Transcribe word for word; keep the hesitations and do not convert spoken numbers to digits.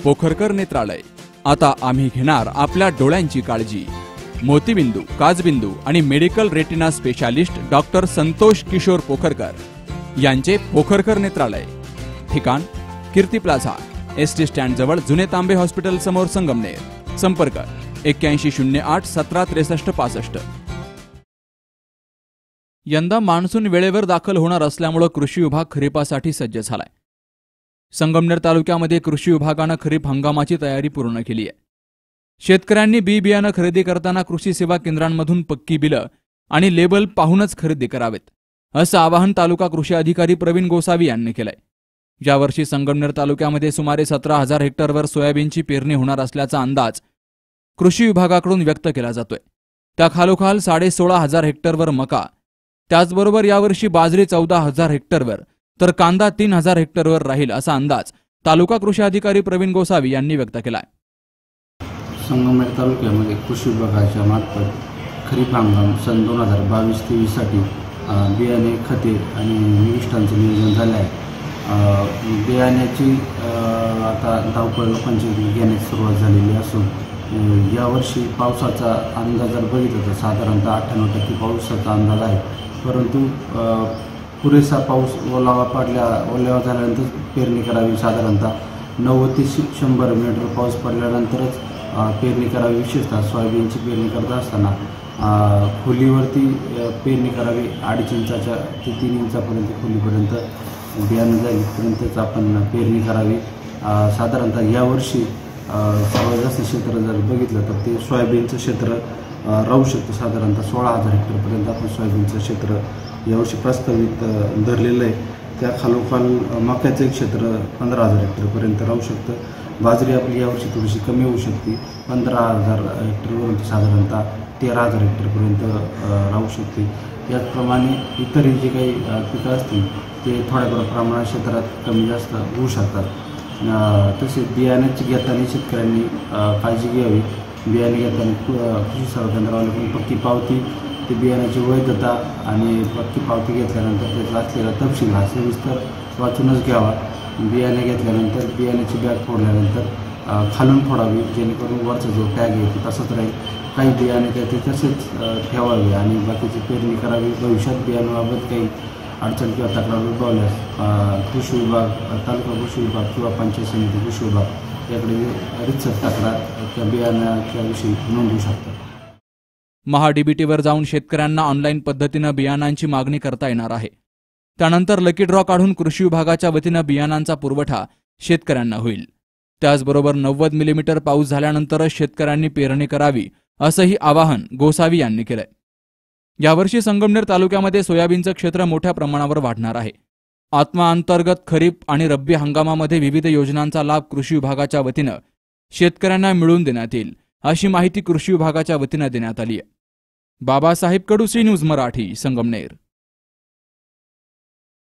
पोखरकर नेत्रालय। आता आम्ही घेणार आपल्या डोळ्यांची काळजी। मोतीबिंदू, काचबिंदू आणि medical retina specialist doctor Santosh Kishor Pokharkar यांचे पोखरकर नेत्रालय। ठिकाण Kirti plaza, S T stand जवळ, जुने तांबे हॉस्पिटल समोर, संगमनेर। संपर्क एक्क्याऐंशी शून्य आठ सतरा त्रेसष्ट पासष्ट। यंदा मान्सून वेळेवर दाखल होणार असल्यामुळे कृषी विभाग खरीपासाठी सज्ज झालाय। संगमनेर तालुक्यामध्ये कृषी विभागाने खरीप हंगामाची तयारी पूर्ण केली आहे। शेतकऱ्यांनी बी बियाणं खरेदी करताना कृषी सेवा केंद्रांमधून पक्की बिलं आणि लेबल पाहूनच खरेदी करावेत, असं आवाहन तालुका कृषी अधिकारी प्रवीण गोसावी यांनी केलंय। यावर्षी संगमनेर तालुक्यामध्ये सुमारे सतरा हजार हेक्टरवर सोयाबीनची पेरणी होणार असल्याचा अंदाज कृषी विभागाकडून व्यक्त केला जातोय। त्या खालोखाल साडे सोळा हजार हेक्टरवर मका, त्याचबरोबर यावर्षी बाजरी चौदा हजार हेक्टरवर तर कांदा तीन हजार हेक्टरवर राहील, असा अंदाज तालुका कृषी अधिकारी प्रवीण गोसावी यांनी व्यक्त केलाय। संगमनेर तालुक्यामध्ये कृषी विभागाच्या मार्फत खरीप हंगाम सन दोन हजार बावीस तेवीस साठी बियाणे, खते आणि निविष्ठांचं नियोजन झालं आहे। बियाण्याची आता धावपळ लोकांची घेण्यास सुरुवात झालेली असून यावर्षी पावसाचा अंदाज जर बघितला तर साधारणतः अठ्ठ्याण्णव टक्के पावसाचा अंदाज आहे, परंतु पुरेसा पाऊस ओलावा पडल्या ओलावा झाल्यानंतर पेरणी करावी। साधारणतः नव्वद ते शंभर मिलीमीटर पाऊस पडल्यानंतरच पेरणी करावी। विशेषतः सोयाबीनची पेरणी करत असताना खोलीवरती पेरणी करावी। अडीच इंचाच्या ते तीन इंचापर्यंत खोलीपर्यंत बियाणं जाईपर्यंतच आपण पेरणी करावी। साधारणतः यावर्षी सर्वात जास्त क्षेत्र जर बघितलं तर ते सोयाबीनचं क्षेत्र राहू शकतं। साधारणतः सोळा हजार हेक्टरपर्यंत आपण सोयाबीनचं क्षेत्र यावर्षी प्रस्तावित धरलेलं आहे। त्या खालोखाल मक्याचं क्षेत्र पंधरा हजार हेक्टरपर्यंत राहू शकतं। बाजरी आपली यावर्षी थोडीशी कमी होऊ शकते, पंधरा हजार हेक्टरवरून साधारणतः तेरा हजार हेक्टरपर्यंत राहू शकते। याचप्रमाणे इतरही जे काही पिकं असतील ते थोड्या प्रमाणात क्षेत्रात कमी जास्त होऊ शकतात। तसेच बियाण्याची घेताना शेतकऱ्यांनी काळजी घ्यावी। बियाणे घेताना कृषी सेवा केंद्रावाल्याकडून पक्की पावती, ते बियाण्याची वैधता आणि पक्की पावती घेतल्यानंतर त्याचा असलेला तपशील हा सविस्तर वाचूनच घ्यावा। बियाणे घेतल्यानंतर बियाण्याची बॅग फोडल्यानंतर खालून फोडावी, जेणेकरून वरचा जो टॅग आहे तो तसंच राहील। काही बियाणे त्या ते तसेच ठेवावे आणि बाकीची पेरणी करावी। भविष्यात बियाण्याबाबत काही अडचण किंवा तक्रार उद्भवल्यास कृषी विभाग, तालुका कृषी विभाग किंवा पंचायत समिती कृषी विभाग याकडे रितसर तक्रार त्या बियाण्याच्या विषयी नोंदवू शकतात। महाडीबीटीवर जाऊन शेतकऱ्यांना ऑनलाईन पद्धतीनं बियाणांची मागणी करता येणार आहे। त्यानंतर लकी ड्रॉ काढून कृषी विभागाच्या वतीनं बियाणांचा पुरवठा शेतकऱ्यांना होईल। त्याचबरोबर नव्वद मिलीमीटर पाऊस झाल्यानंतरच शेतकऱ्यांनी पेरणी करावी, असंही आवाहन गोसावी यांनी केलंय। यावर्षी संगमनेर तालुक्यामध्ये सोयाबीनचं क्षेत्र मोठ्या प्रमाणावर वाढणार आहे। आत्मा अंतर्गत खरीप आणि रब्बी हंगामामध्ये विविध योजनांचा लाभ कृषी विभागाच्या वतीनं शेतकऱ्यांना मिळवून देण्यात येईल, अशी माहिती कृषी विभागाच्या वतीनं देण्यात आली आहे। Babasaheb Kadu, C news Marathi, Sangamner.